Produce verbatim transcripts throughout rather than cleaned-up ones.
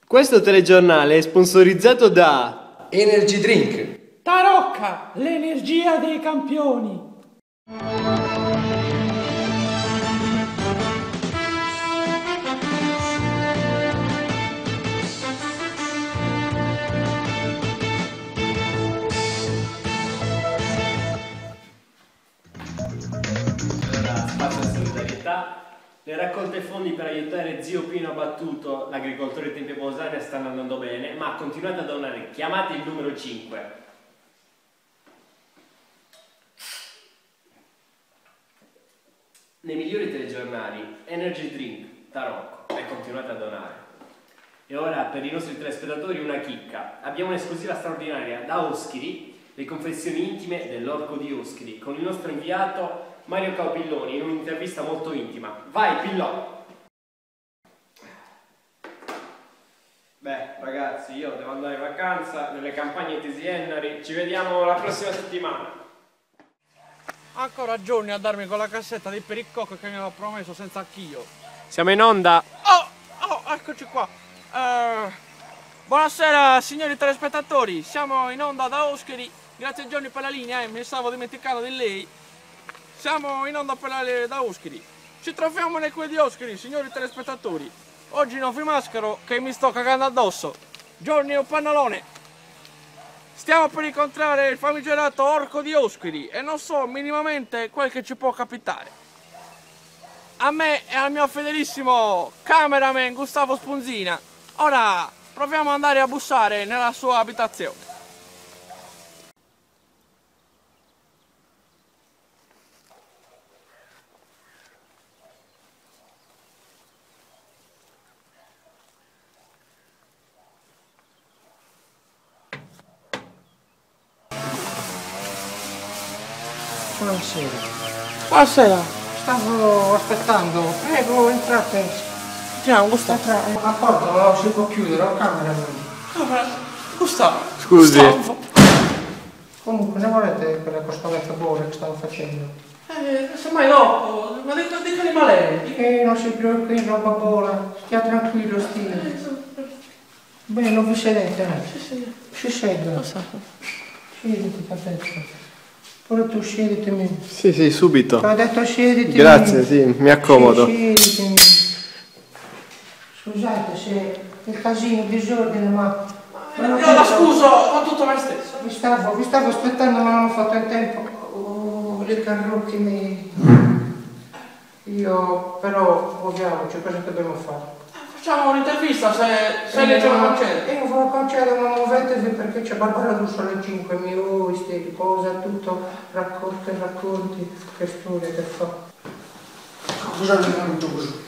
Questo telegiornale è sponsorizzato da Energy Drink. Tarocca, l'energia dei campioni. Spazio a solidarietà. Le raccolte fondi per aiutare zio Pino Abbattuto, l'agricoltore di Tempio Pausania, stanno andando bene, ma continuate a donare. Chiamate il numero cinque. Nei migliori telegiornali, Energy Drink, Tarocco, e continuate a donare. E ora per i nostri telespettatori una chicca. Abbiamo un'esclusiva straordinaria da Oschiri, le confessioni intime dell'orco di Oschiri, con il nostro inviato Mario Caupilloni in un'intervista molto intima. Vai Pillò! Beh ragazzi, io devo andare in vacanza nelle campagne tesiennari, ci vediamo la prossima settimana. Ancora giorni a darmi con la cassetta di pericocco che mi avevo promesso senza anch'io. Siamo in onda! Oh, oh, eccoci qua. Uh, buonasera signori telespettatori, siamo in onda da Oschiri. Grazie Giorni per la linea, eh, mi stavo dimenticando di lei. Siamo in onda per la, da Oschiri. Ci troviamo nel quel di Oschiri, signori telespettatori. Oggi non vi maschero che mi sto cagando addosso. Giorni o pannolone. Stiamo per incontrare il famigerato orco di Oschiri e non so minimamente quel che ci può capitare. A me e al mio fedelissimo cameraman Gustavo Spunzina. Ora proviamo ad andare a bussare nella sua abitazione. Buonasera. Buonasera. Stavo aspettando. Prego, entrate. Ciao Gustavo. Entra- D'accordo, non si può chiudere, ho camera. Gustavo. Scusi. Gustavo. Comunque, ne volete quelle costolette buone che stavo facendo? Eh, semmai dopo, ma dica, dica di male. E non si preoccupi, roba buona. Stia tranquillo, stia. Bene, non vi sedete, eh? Sì, sì. Si sedono. Lo so. Siediti, ti ho detto. Ora tu sieditemi. Sì, sì, subito. Ti ho detto siediti. Grazie, sì, mi accomodo. Sì, sieditemi. Scusate se il casino, il disordine, ma... ma non Io la penso- scuso con tutto me stesso. Vi stavo, vi stavo aspettando, ma non ho fatto in tempo. Oh, le carrucche mi... Io, però, muoviamoci, cosa dobbiamo fare? Facciamo un'intervista se, se lei ce la concede. Io ve lo concedo, ma muovetevi perché c'è Barbara Russo alle cinque, mi oh, queste cose, tutto, racconti, racconti, che storia che fa. Cosa mi è venuto così?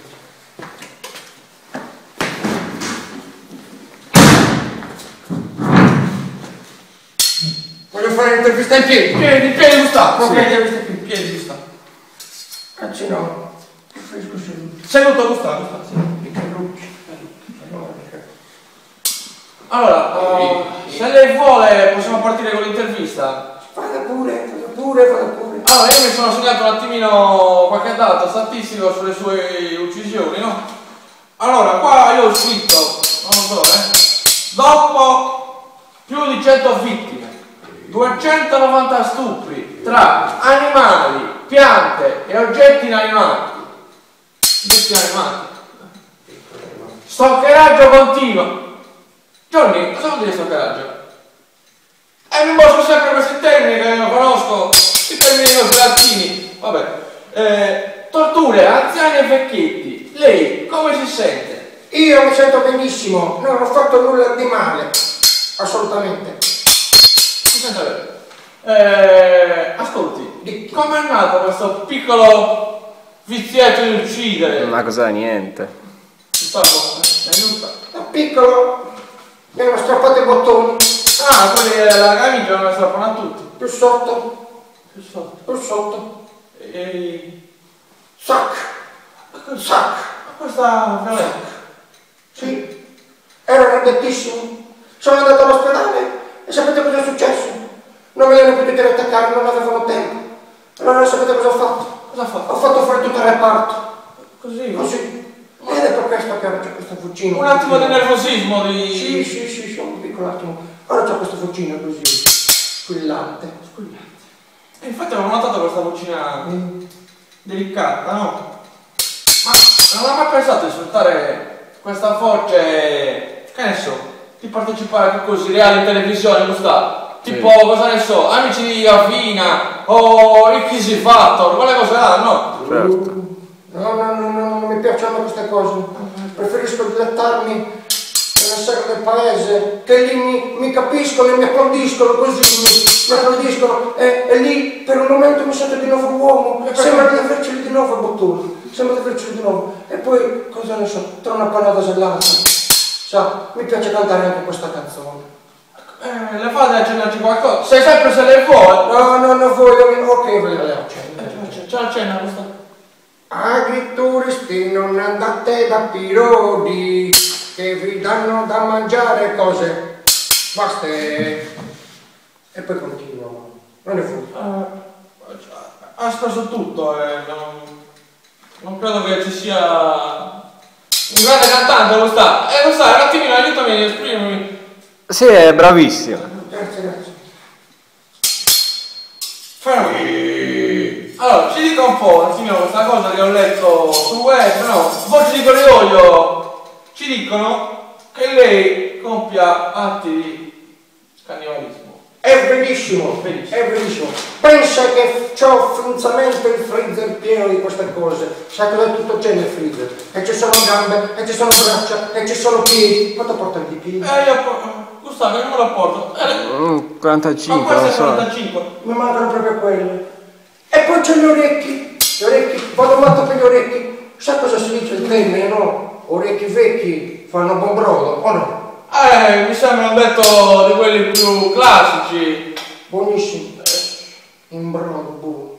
Voglio fare l'intervista in piedi. Piedi, in piedi Gustavo. Ok, l'intervista in piedi. Piedi Gustavo. Anzi no, preferisco seduto. Seduto Gustavo, Gustavo. Sì. I carrucci. No, perché... Allora, uh, se lei vuole possiamo partire con l'intervista. Vada pure, vada pure, vada pure. Allora, io mi sono segnato un attimino qualche dato statistico sulle sue uccisioni, no? Allora, qua io ho scritto, non lo so, eh, dopo più di cento vittime, duecentonovanta stupri tra animali, piante e oggetti inanimati. Oggetti animati. Stalkeraggio continuo. Giorni, cosa vuol dire stalkeraggio? E mi bosco sempre questi termini che non conosco, i termini così latini. Vabbè. Eh, torture, anziani e vecchietti. Lei come si sente? Io mi sento benissimo, non ho fatto nulla di male, assolutamente. Si sente bene? Eh, ascolti, come è nato questo piccolo vizietto di uccidere? Una cosa da niente. Gustavo, mi aiuta? Da piccolo mi hanno strappato i bottoni, Ah, quelli della camicia non la strappano a tutti. più sotto, Più sotto. più sotto, E... sac, sac, questa violenza. sì, ero arrabbiatissimo, sono andato all'ospedale e sapete cosa è successo? Non me li hanno potuti attaccare, non avevano tempo, allora sapete cosa ho fatto? Cosa ha fatto? Ho fatto fuori tutto il reparto, Così? così, ed è per questo visto che ora c'è questo fucino. Un attimo di nervosismo di... Sì, sì, sì, sì, un piccolo attimo. Ora c'è questo fucino così, squillante, squillante. E infatti avevo notato questa vocina Mm. delicata, no? Ma non hai mai pensato di sfruttare questa voce, che ne so, di partecipare a così reali in televisione, Gustavo? Tipo, sì. Cosa ne so, Amici di Gravina o il Easy Factor, quelle cose là, no? Certo. No, no, no, no, non mi piacciono queste cose. Preferisco dilettarmi nelle sagre del paese, che lì mi, mi capiscono e mi applaudiscono così, mi, mi applaudiscono e, e lì per un momento mi sento di nuovo uomo, sembra di averceli di nuovo a bottoni, sembra di averceli di nuovo. E poi, cosa ne so, tra una panata e l'altra, sa, mi piace cantare anche questa canzone. Eh, le fate accennarci qualcosa? Sei sempre se le vuoi? No, no, no, voi, ok, ve le accenno. C'è la cena questa. Agrituristi, non andate da pirodi che vi danno da mangiare cose. Basta. E poi continuo. Non è fu. Uh, ha speso tutto, eh. non, non credo che ci sia un grande cantante, lo sta. Eh, lo sta, un attimino, aiutami ad esprimermi. Sì, è bravissimo. Grazie, grazie. Fermi. Allora, ci dica un po', un attimino, questa cosa che ho letto sul web, no? Voci di corridoio ci dicono che lei compia atti di cannibalismo. È bellissimo, è bellissimo. Pensa che c'ho frizzamente il freezer pieno di queste cose. Sai cosa tutto c'è nel freezer? E ci sono gambe, e ci sono braccia, e ci sono piedi. Quanto portano di piedi? Eh, io Gustavo, che numero porto? Eh, Mm, quarantacinque, ma questo è non so. quarantacinque. Mi mancano proprio quelle. E poi c'ho gli orecchi. Gli orecchi, vado matto per gli orecchi. Sai cosa si dice il termine, no? Orecchi vecchi fanno buon brodo, o no? Eh, mi sembra un detto di quelli più classici. Buonissimo. In brodo, buono.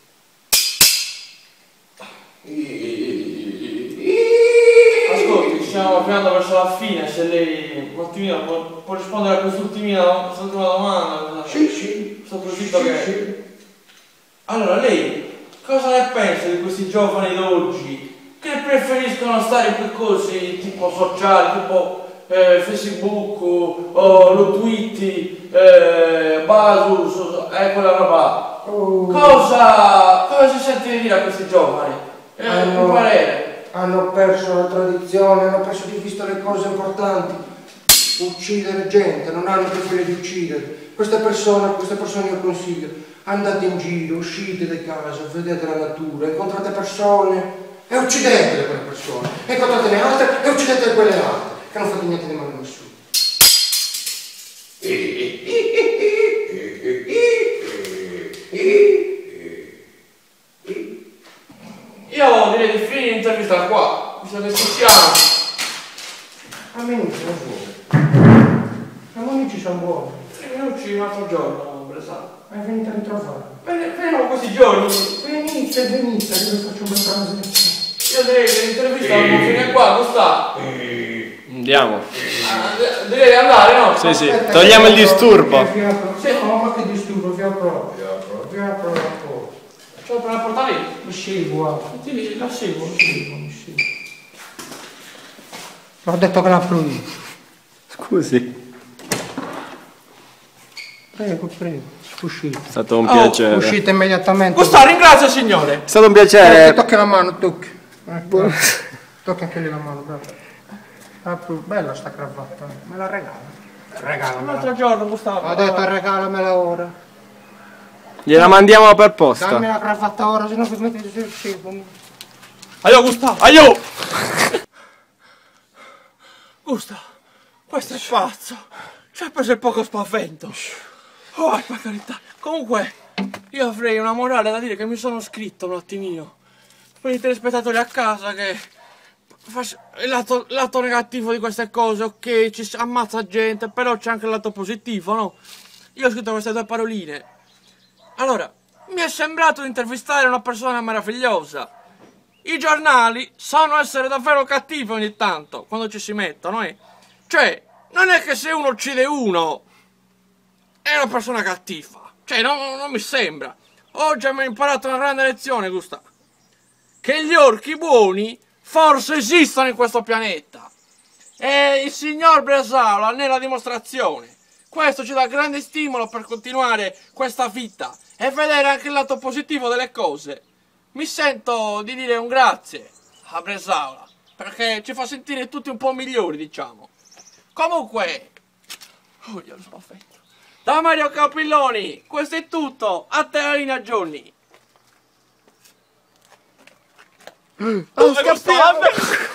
Ascolti, ci stiamo avviando verso la fine, se lei un attimino può, può rispondere a quest'ultima quest'ultima domanda. Sì, sì. Sto così che... Sì. Allora, lei cosa ne pensa di questi giovani d'oggi che preferiscono stare in quei cosi tipo sociali, tipo eh, Facebook o lo Twitter, eh, Basus, eh, quella roba? Oh. Cosa, cosa si sente di dire a questi giovani? Eh, Hanno- un parere? Hanno perso la tradizione, hanno perso di vista le cose importanti. Uccidere gente, non hanno più voglia di uccidere. Queste persone, queste persone io consiglio, andate in giro, uscite da casa, vedete la natura, incontrate persone e uccidete quelle persone. Incontratene altre e uccidete quelle altre, che non fate niente di male a nessuno. Io direi di finire l'intervista qua, visto che ci siamo. Amici, non vuoi. Siamo amici, sono buoni. Tre minuti un altro giorno, Bresano. È venuta a ritrovare. Veniamo questi giorni. Venite, venite, io faccio un bel pranzo. Io direi che l'intervista non finire qua, Gustavo. Andiamo. Ah, direi di andare, no? Sì, sì. Aspetta, Togliamo il vi apro- disturbo. vi apro- sì, no, ma che disturbo, vi apro. Vi apro. Vi apro la porta. Ce l'ho per la porta lì. Mi seguo, guarda. Ti dici, la seguo. Mi seguo, mi seguo. L'ho detto che l'apro io. Scusi. Prego, prego. Uscite. È stato un Oh, piacere. Uscite immediatamente. Gustavo, ringrazio il signore. È stato un Eh, piacere. tocchi la mano, tocchi. Eh, tocchi anche lì la mano, bravo. Apro- bella sta cravatta, me la regala. Un Regalamela. altro giorno, Gustavo. Ho detto regalamela ora. Gliela mandiamo per posta. Dammi la cravatta ora, se no vi mettete sul cibo. Aio, Gustavo, aio! Gustavo, questo è pazzo. Ci ha preso il poco spavento. Oh, per carità. Comunque, io avrei una morale da dire che mi sono scritto un attimino. Per i telespettatori a casa che... face- Il lato, lato negativo di queste cose, ok, ci si ammazza gente, però c'è anche il lato positivo, no? Io ho scritto queste due paroline. Allora, mi è sembrato di intervistare una persona meravigliosa. I giornali sanno essere davvero cattivi ogni tanto, quando ci si mettono, eh. Cioè, non è che se uno uccide uno è una persona cattiva. Cioè, non, non- non mi sembra. Oggi abbiamo imparato una grande lezione, Gustavo. Che gli orchi buoni forse esistono in questo pianeta. E il signor Bresaola ne è la dimostrazione. Questo ci dà grande stimolo per continuare questa vita e vedere anche il lato positivo delle cose. Mi sento di dire un grazie a Bresaola, perché ci fa sentire tutti un po' migliori, diciamo. Comunque, oh, io sono affetto. Da Mario Capilloni, questo è tutto. A te la linea, Johnny. Oh, scappiamo!